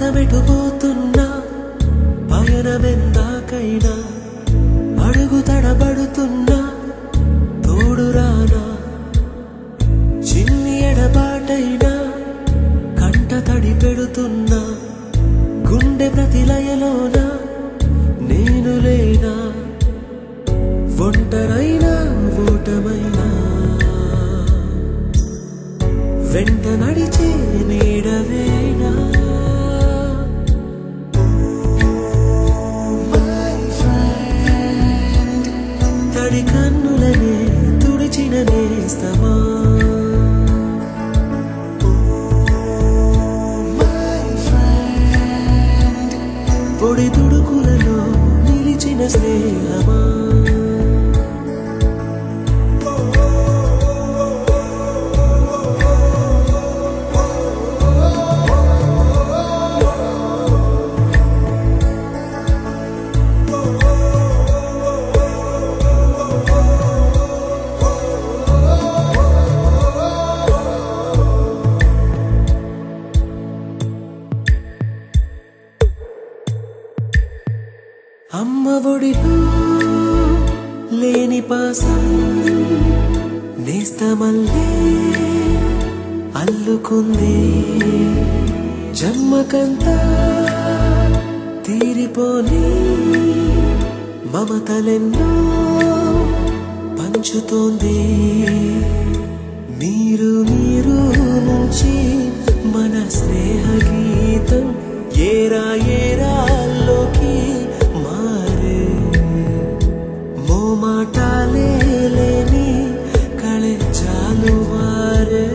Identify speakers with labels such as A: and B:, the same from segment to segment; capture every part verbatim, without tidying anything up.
A: పదమెటుపోతున్నా పయనమెందాకైనా అడుగు తడబడుతున్నా తోడురానా చిన్ని ఎడబాటైనా కంట తడి పెడుతున్నా గుండె ప్రతిలయలోన నేను లేనా ఒంటరైనా ఓటమైనా వెంట నడిచే నీడవేనా తడి కన్నులనే తుడిచిన నేస్తమా పొడి తుడుకులలో నిలిచిన స్నేహమా అమ్మ ఒడిలో లేని పాసం నేస్తమల్లే అల్లుకుంది జన్మకంతా తీరిపోని మమతలెన్నో పంచుతోంది మీరు మీరు నుంచి మన స్నేహ గీతం ఏరా ఏరాల్లోకి మాటాలే లేని కళెచ్చాలు వారే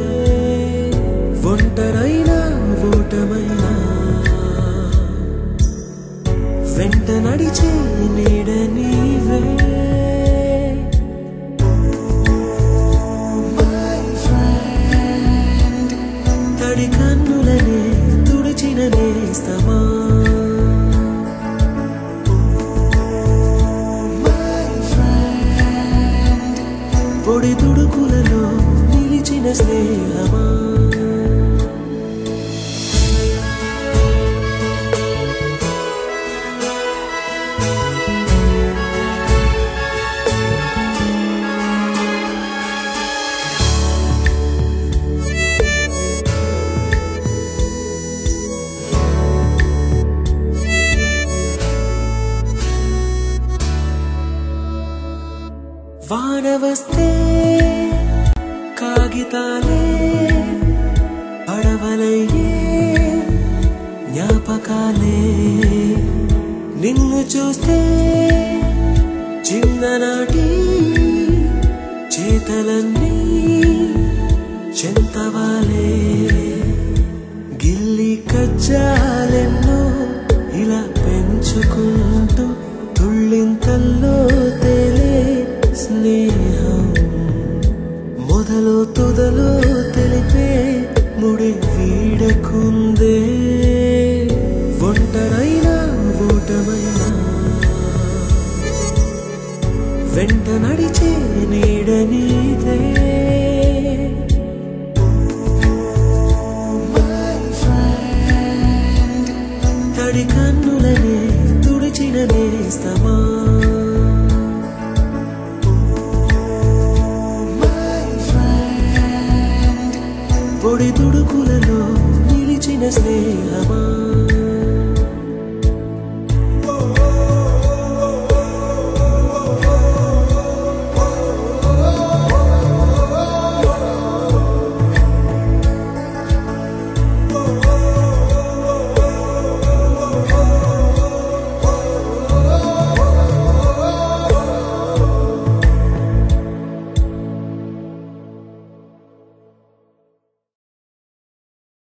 A: ఒంటరైనా ఓటమైనా వెంట నడిచే నీడ నీవే తడి కన్నులనే తుడిచిన నేస్తమా పొడి తుడుకులలో నిలిచిన స్నేహమా వాన వస్తే కాగితాలే పడవలయ్యే జ్ఞాపకాలే నిన్ను చూస్తే చిన్ననాటి చేతలన్నీ చెంతవాలే గిల్లి కజ్జాలెన్నో ఇలా పెంచుకుంటూ తుళ్ళింతల్లో తేలే స్నేహం మొదలు తుదలో తెలిపే ముడి వీడకుందే ఒంటరైనా ఓటమైనా వెంట నడిచే నీడ నీదే తడి కన్నులనే తుడిచిన నేస్తమా పొడి తుడుకులలో నిలిచిన స్నేహమా